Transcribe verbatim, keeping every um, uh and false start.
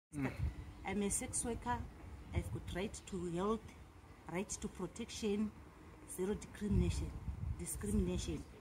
Mm. I'm a sex worker. I've got right to health, right to protection, zero discrimination. Discrimination.